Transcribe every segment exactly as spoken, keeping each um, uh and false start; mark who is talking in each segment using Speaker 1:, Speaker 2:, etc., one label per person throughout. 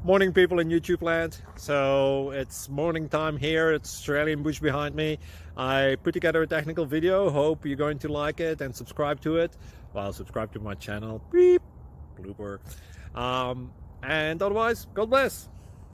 Speaker 1: Morning, people in YouTube land. So it's morning time here. It's Australian bush behind me. I put together a technical video. Hope you're going to like it and subscribe to it. Well, subscribe to my channel. Beep. Blooper. Um, and otherwise, God bless.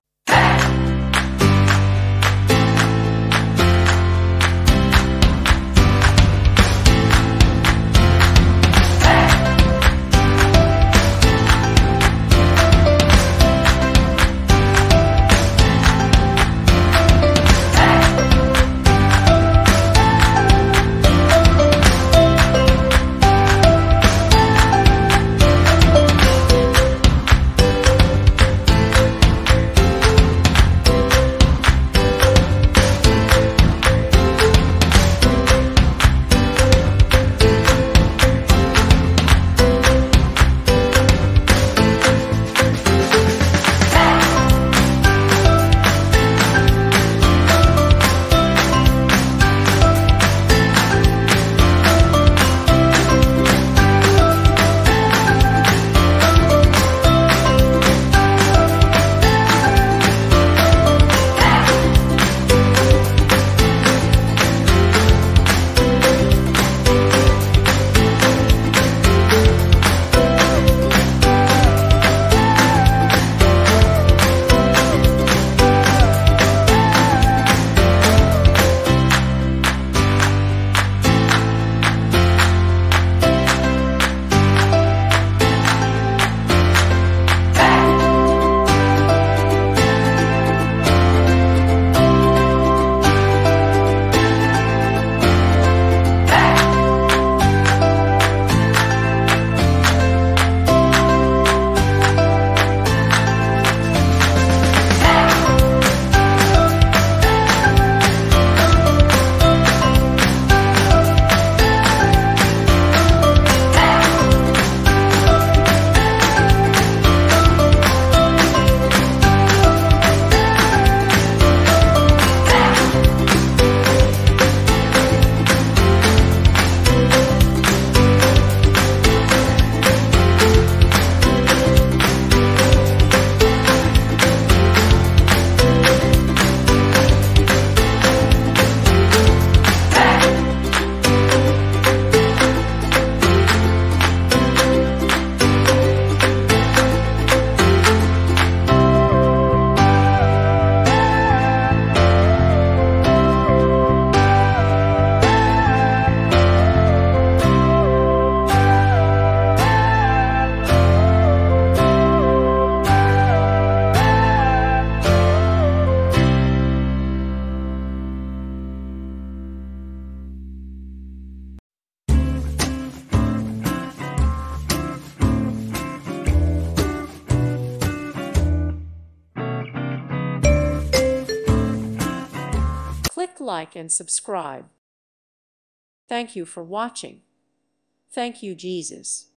Speaker 2: Click like and subscribe. Thank you for watching. Thank you, Jesus.